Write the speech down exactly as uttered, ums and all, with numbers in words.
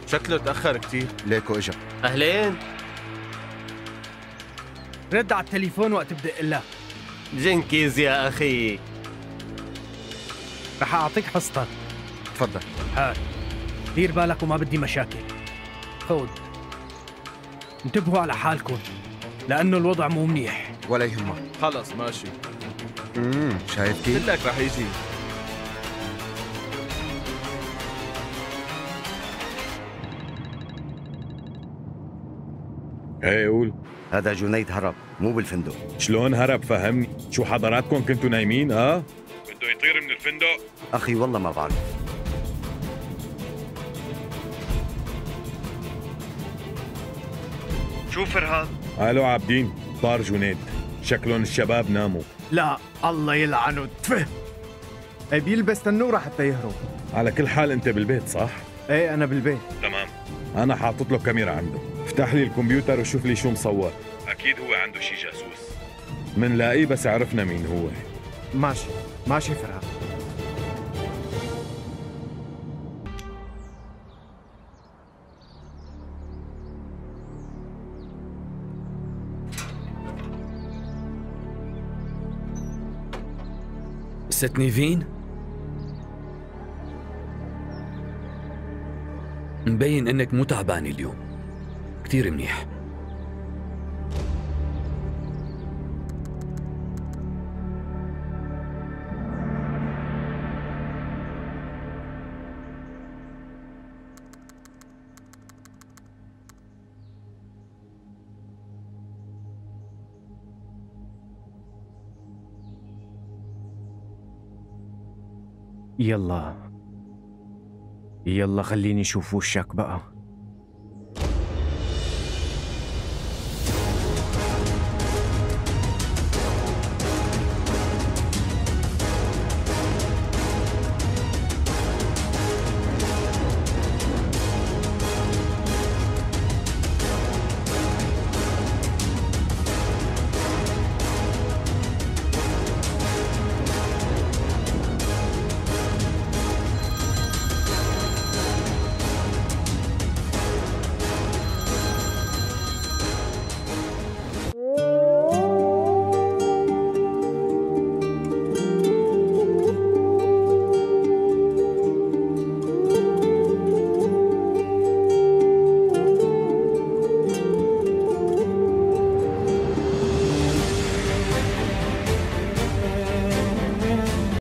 شكله تأخر كتير. ليكو اجا. أهلين. رد على التليفون وقت بدق له. جنكيز يا أخي. رح أعطيك حصتك. تفضل. هاي دير بالك وما بدي مشاكل. خود. انتبهوا على حالكم لأنه الوضع مو منيح. ولا يهمك. خلص ماشي. امم شايف كيف؟ قلت لك رح يجي. ايه قول. هذا جنيد هرب مو بالفندق. شلون هرب؟ فهمني. شو حضراتكم كنتوا نايمين؟ اه بده يطير من الفندق. اخي والله ما بعرف. شو فرهاد؟ الو عابدين، طار جنيد. شكلهم الشباب ناموا. لا الله يلعنه تفه. ايه بيلبس تنورة حتى يهرب. على كل حال انت بالبيت صح؟ ايه انا بالبيت. تمام. انا حاطط له كاميرا عنده. افتح لي الكمبيوتر وشوف لي شو مصور. اكيد هو عنده شي جاسوس. منلاقيه بس عرفنا مين هو. ماشي ماشي فرهاد. ست نيفين؟ مبين انك مو تعبانة اليوم. كتير منيح. يلا يلا خليني اشوف وشك بقى.